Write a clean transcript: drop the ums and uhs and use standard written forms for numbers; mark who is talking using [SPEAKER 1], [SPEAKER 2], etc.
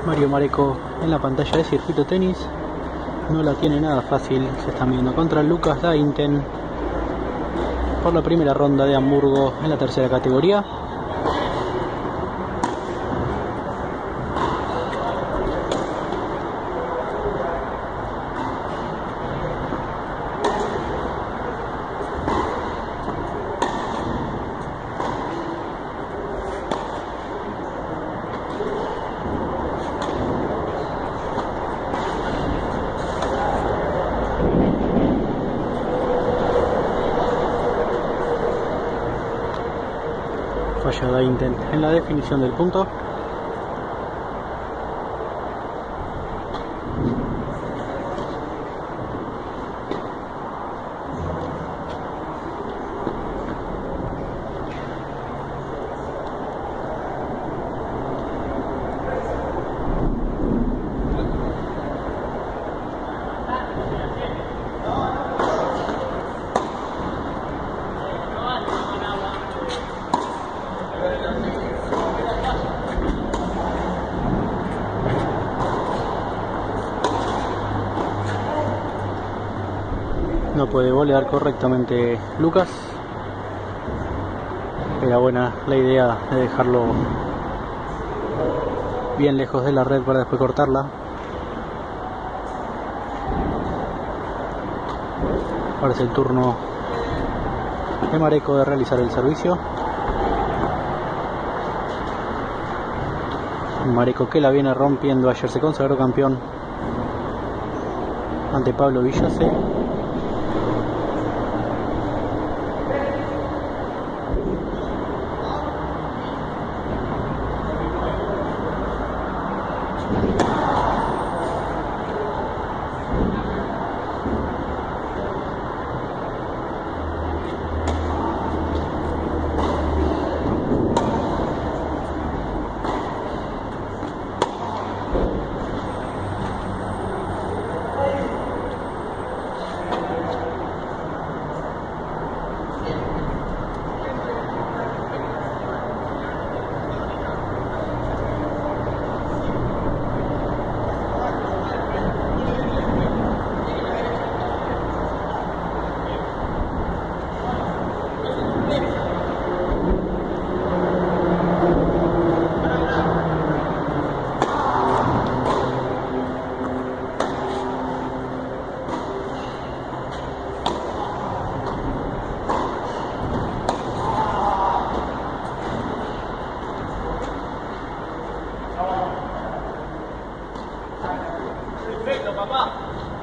[SPEAKER 1] Mario Mareco en la pantalla de Circuito Tenis. No la tiene nada fácil, se está midiendo contra Lucas Dainten por la primera ronda de Hamburgo en la tercera categoría. Falla Dainten en la definición del punto. No puede volear correctamente Lucas. Era buena la idea de dejarlo bien lejos de la red para después cortarla. Ahora es el turno de Mareco de realizar el servicio. Mareco, que la viene rompiendo, ayer se consagró campeón ante Pablo Villase.
[SPEAKER 2] Perfecto, papá.